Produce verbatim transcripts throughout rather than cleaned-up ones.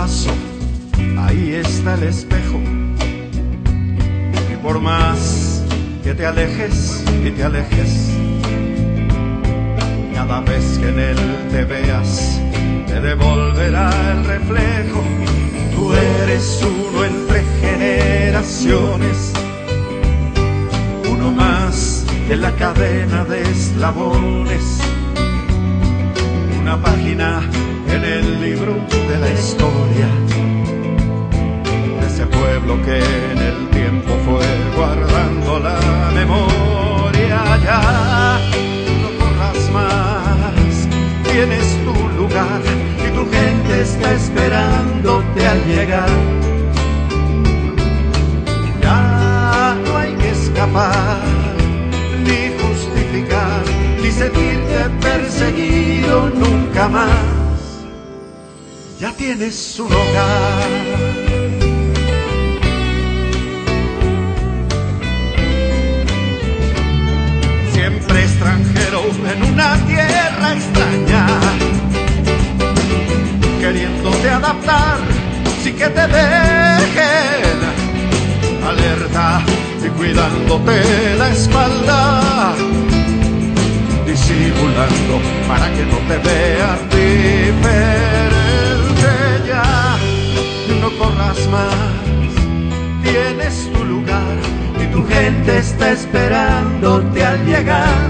paso, ahí está el espejo. Y por más que te alejes y te alejes, cada vez que en él te veas, te devolverá el reflejo. Tú eres uno entre generaciones, uno más de la cadena de eslabones, una página en el libro de la historia de ese pueblo que en el tiempo fue guardando la memoria. Ya no corras más, tienes tu lugar y tu gente está esperándote al llegar. Ya no hay que escapar, ni justificar, ni sentirte perseguido nunca más. Ya tienes un hogar. Siempre extranjero en una tierra extraña, queriéndote adaptar sin que te dejen, alerta y cuidándote la espalda, disimulando para que no te veas diferente. Ya no corras más, tienes tu lugar y tu gente está esperándote al llegar.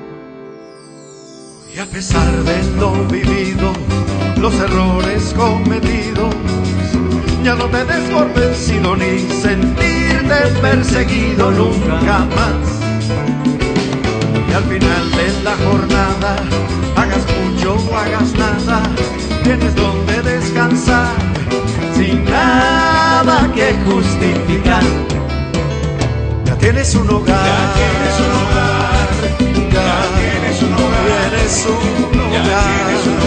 Y a pesar de lo vivido, los errores cometidos, ya no te des por vencido ni sentirte perseguido nunca más. Y al final de la jornada, hagas mucho o hagas nada, tienes donde descansar sin nada que justificar. Ya tienes un hogar, ya tienes un hogar, ya, ya tienes un hogar, tienes un hogar. Ya tienes un